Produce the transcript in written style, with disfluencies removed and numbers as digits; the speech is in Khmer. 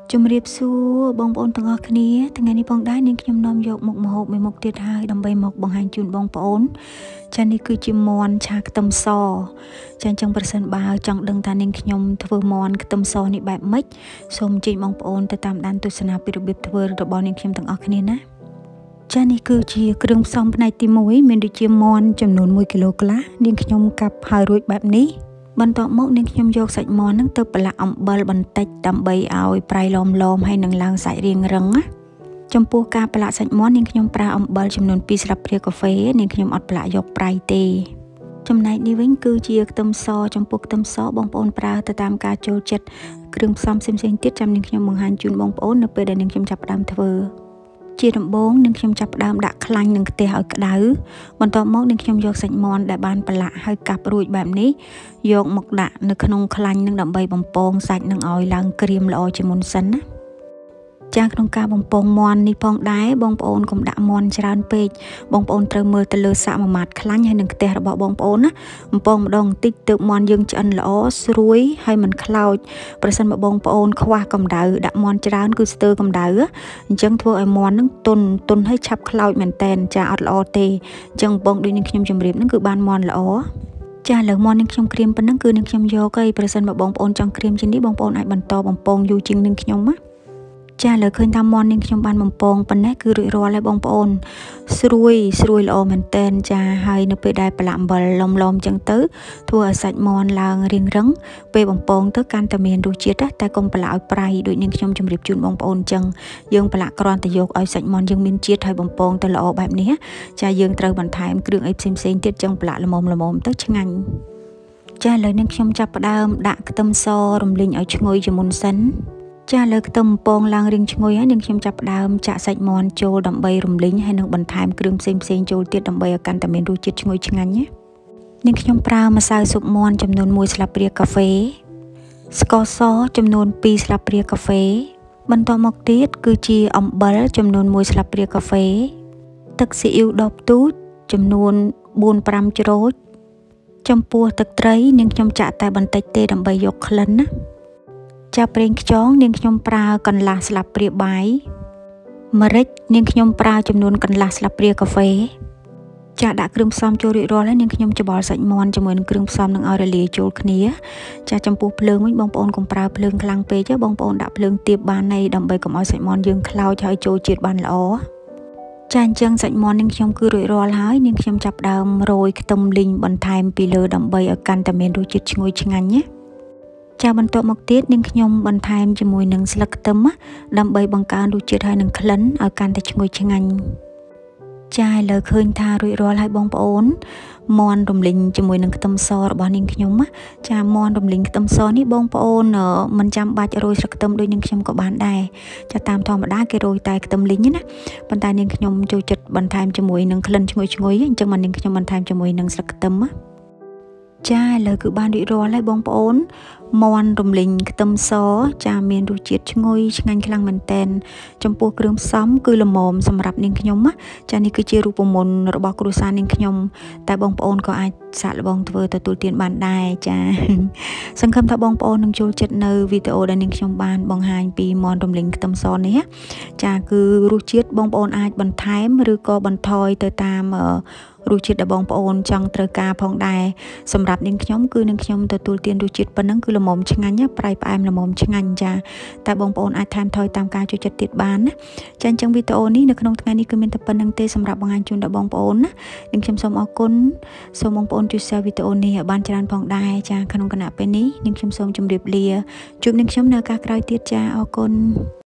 ជំរាបសួរបងប្អូនទាំងអស់គ្នាថ្ងៃនេះផងដែរនាងខ្ញុំនាំយកមុខម្ហូបមួយមុខទៀតហើយដើម្បីមកបង្ហាញជូនបងប្អូនចានេះគឺជាមាន់ឆាខ្ទឹមសចាអញ្ចឹងប្រសិនបើចង់ដឹងថានាងខ្ញុំធ្វើមាន់ខ្ទឹមសនេះបែបម៉េចសូមអញ្ជើញបងប្អូនទៅតាមដានទស្សនាពីរបៀបធ្វើរបស់នាងខ្ញុំទាំងអស់គ្នាណាចានេះគឺជាគ្រឿងផ្សំផ្នែកទី1មានដូចជាមាន់ចំនួន1គីឡូកន្លះនាងខ្ញុំកាប់ហើយរួចបែបនេះបន្ទាប់មកនាងខ្ញុំយកសាច់មាន់ហ្នឹងទៅប្រឡាក់អំបិលបន្តិចដើម្បីឲ្យប្រៃឡមហើយនឹងឡើងសាច់រាងរឹងណាចំពោះការប្រឡាក់សាច់មាន់នាងខ្ញុំប្រើអំបិលចំនួន2ស្លាបព្រាកាហ្វេនាងខ្ញុំអត់ប្រឡាក់យកប្រៃទេចំណែកនេះវិញគឺជាខ្ទឹមសចំពោះខ្ទឹមសបងប្អូនប្រើទៅតាមការចូលចិត្តគ្រឿងផ្សំផ្សេងៗទៀតចាំនាងខ្ញុំបង្ហាញជូនបងប្អូននៅពេលដែលនាងខ្ញុំចាប់ផ្ដើមធ្វើជាដំបូងនាងខ្ញុំចាប់ផ្ដើមដាក់ខ្លាញ់នឹងខ្ទះឲ្យក្តៅបន្ទាប់មកនាងខ្ញុំយកសាច់មាន់ដែលបានប្រឡាក់ហើយកាប់រួចបែបនេះយកមកដាក់នៅក្នុងខ្លាញ់នឹងដើម្បីបំពងសាច់នឹងឲ្យឡើងក្រៀមល្អជាមុនសិនណាចាក្នុងការបំពងមាន់នេះផងដែរបងប្អូនកុំដាក់មាន់ច្រើនពេកបងប្អូនត្រូវមើលទៅលើសាកមួយម៉ាត់ខ្លាញ់ហើយនឹងខ្ទះរបស់បងប្អូនណាបំពងម្ដងបន្តិចទើបមាន់យើងឆ្អិនល្អស្រួយហើយមិនខ្លោចប្រសិនបើបងប្អូនខ្វះកម្ដៅដាក់មាន់ច្រើនគឺស្ទើរកម្ដៅអញ្ចឹងធ្វើឲ្យមាន់នឹងទន់ហើយឆាប់ខ្លោចមែនតែនចាអត់ល្អទេអញ្ចឹងបងដូចនឹងខ្ញុំជម្រាបហ្នឹងគឺបានមាន់ល្អចាលើមាន់នឹងខ្ញុំក្រៀមប៉ុណ្ណឹងគឺនឹងខ្ញុំយកហើយប្រសិនបើបងប្អូនចង់ក្រៀមជាងនេះបងប្អូនអាចបន្តបំពងយូរជាងនឹងខ្ញុំណាចាលើឃើញថាមាន់នាងខ្ញុំបានបំពងប៉ុណ្ណេះគឺរួចរាល់ហើយបងប្អូនស្រួយល្អមែនតែនចាហើយនៅពេលដែលប្រឡាក់អំបិលឡមចឹងទៅធ្វើឲ្យសាច់មាន់ឡើងរាងរឹងពេលបំពងទៅកាន់តែមានរសជាតិតែកុំប្រឡាក់ឲ្យប្រៃដូចនាងខ្ញុំជម្រាបជូនបងប្អូនចឹងយើងប្រឡាក់គ្រាន់តែយកឲ្យសាច់មាន់យើងមានជាតិហើយបំពងទៅល្អបែបនេះចាយើងត្រូវបន្ថែមគ្រឿងអីផ្សេងទៀតចឹងប្រឡាក់ល្មមទៅឆ្ងាញ់ចាឥឡូវនេះខ្ញុំចាប់ផ្ដើមដាក់ខ្ទឹមសរំលីងឲ្យឈ្ងុយជាមុនសិនចាលើខ្ទឹមពងឡើងរាងឈ្ងុយហើយនាងខ្ញុំចាប់ផ្ដើមចាក់សាច់មាន់ចូលដើម្បីរំលីងហើយនឹងបន្ថែមគ្រឿងផ្សេងចូលទៀតដើម្បីឲ្យកាន់តែមានរសជាតិឈ្ងុយឆ្ងាញ់ណានាងខ្ញុំប្រើម្សៅស៊ុបមាន់ចំនួន1ស្លាបព្រាកាហ្វេស្ករសចំនួន2ស្លាបព្រាកាហ្វេបន្ទាប់មកទៀតគឺជាអំបិលចំនួន1ស្លាបព្រាកាហ្វេទឹកស៊ីអ៊ីវដបទូចចំនួន 4-5 ច្រោចចំពោះទឹកត្រីនាងខ្ញុំចាក់តែបន្តិចទេដើម្បីយកក្លិនណាចាប្រេងខ្យងនាងខ្ញុំប្រើកន្លះស្លាបព្រាបាយម្រេចនាងខ្ញុំប្រើចំនួនកន្លះស្លាបព្រាកាហ្វេចាដាក់គ្រឿងផ្សំចូលរួចរាល់ហើយនាងខ្ញុំច្បល់សាច់មាន់ជាមួយនឹងគ្រឿងផ្សំនឹងឲ្យរលាយចូលគ្នាចាចំពោះភ្លើងវិញបងប្អូនកុំប្រើភ្លើងខ្លាំងពេកទេបងប្អូនដាក់ភ្លើងទាបបានហើយដើម្បីកុំឲ្យសាច់មាន់យើងខ្លោចហើយចូលជាតិបានល្អចាអញ្ចឹងសាច់មាន់នាងខ្ញុំគឺរួចរាល់ហើយនាងខ្ញុំចាប់ដើមរោយខ្ទឹមលីងបន្ថែមពីលើដើម្បីឲ្យកាន់តែមានរសជាតិឈ្ងុយឆ្ងាញ់ណាចាបន្ទាប់មកទៀតនាងខ្ញុំបន្ថែមជាមួយនឹងស្លឹកខ្ទឹមដើម្បីបង្កើនរសជាតិហើយនឹងក្លិនឲ្យកាន់តែឈ្ងុយឆ្ងាញ់ចាឥឡូវឃើញថារួចរាល់ហើយបងប្អូនមាន់រំលីងជាមួយនឹងខ្ទឹមសរបស់នាងខ្ញុំចាមាន់រំលីងខ្ទឹមសនេះបងប្អូនមិនចាំបាច់រោយស្លឹកខ្ទឹមដូចនាងខ្ញុំក៏បានដែរចាតាមធម្មតាគេរោយតែខ្ទឹមលីងណាប៉ុន្តែនាងខ្ញុំចូលចិត្តបន្ថែមជាមួយនឹងក្លិនឈ្ងុយអញ្ចឹងមកនាងខ្ញុំបន្ថែមជាមួយនឹងស្លឹកខ្ទឹមចាឥឡូវគឺបានរួចរាល់ហើយបងប្អូនមាន់រំលីងខ្ទឹមសចាមានរសជាតិឈ្ងុយឆ្ងាញ់ខ្លាំងមែនតែនចំពោះគ្រឿងផ្សំគឺល្មមសម្រាប់នាងខ្ញុំចានេះគឺជារូបមន្តរបស់គ្រួសារនាងខ្ញុំតែបងប្អូនក៏អាចសាកល្បងធ្វើទទួលទានបានដែរចាសង្ឃឹមថាបងប្អូននឹងចូលចិត្តនៅវីដេអូដែលនាងខ្ញុំបានបង្ហាញពីមាន់រំលីងខ្ទឹមសនេះចាគឺរសជាតិបងប្អូនអាចបន្ថែមឬក៏បន្ថយទៅតាមរសជាតិដែលបងប្អូនចង់ត្រូវការផងដែរសម្រាប់នាងខ្ញុំគឺនាងខ្ញុំទទួលទានរសជាតិប៉ុណ្ណឹងគឺល្មមឆ្ងាញ់ប្រៃផ្អែមល្មមឆ្ងាញ់ចាតែបងប្អូនអាចថែមថយតាមការចូលចិត្តទៀតបានណាចាអញ្ចឹងវីដេអូនេះនៅក្នុងថ្ងៃនេះគឺមានតែប៉ុណ្្នឹងទេសម្រាប់បង្ហាញជូនដល់បងប្អូនណានាងខ្ញុំសូមអរគុណសូមបងប្អូនជួយ share វីដេអូនេះឲ្យបានច្រើនផងដែរចាក្នុងគណៈពេលនេះនាងខ្ញុំសូមជម្រាបលាជួបនាងខ្ញុំនៅឱកាសក្រោយទៀតចាអរគុណ